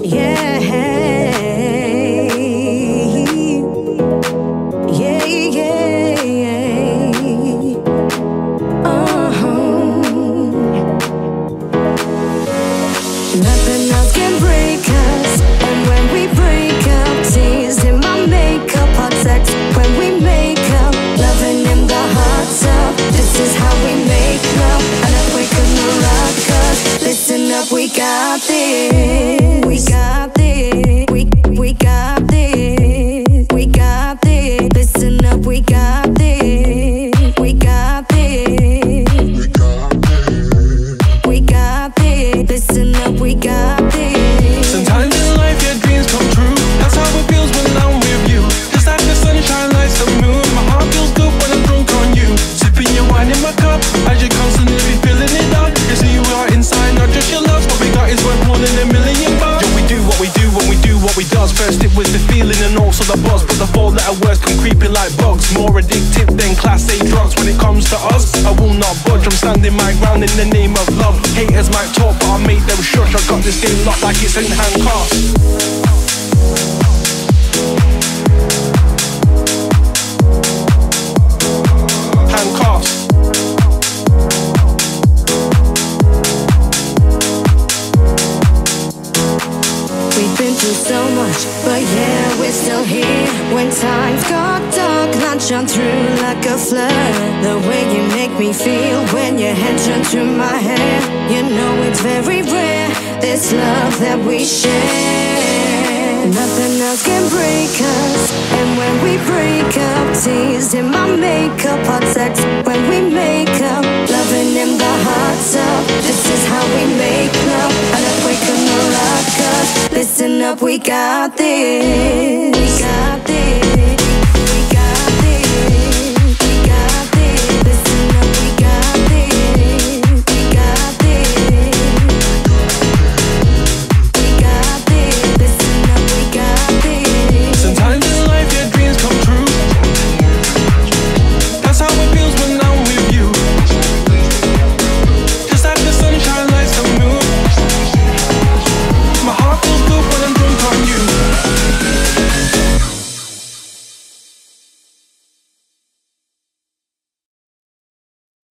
Yeah, yeah, yeah. Nothing else can break us. And when we break up, tears in my makeup, hot sex when we make up, loving in the hot tub. This is how we make love. And if we couldn't rock us, listen up, we got this. We got this. We got this. We got this. Listen up, we got this. We got this. We got this. Listen up, we got this. Sometimes in life your dreams come true. That's how it feels when I'm with you. Just like the sunshine lights the moon. My heart feels good when I'm drunk on you. Sipping your wine in my cup as you constantly be filling it up. You see you are inside, not just your love. What we got is worth more than $1 million. Yo, we do what we do when we do what we does. First it was the feeling and also the buzz, but the 4-letter words come creeping like bugs. More addictive than class A drugs. When it comes to us, I will not budge. I'm standing my ground in the name of love. Haters might talk, but I make them shush. I got this game locked like it's in handcuffs. Handcuffs. We've been through so much, but yeah, we're still here. When times got dark, lunch on through like a flood. The way you make me feel when your head turns to my hair. You know it's very rare, this love that we share. Nothing else can break us. And when we break up, tears in my makeup, hot sex when we make up, loving in the hot tub. This is how we make love. And if we couldn't rock us, listen up, we got this. We got this.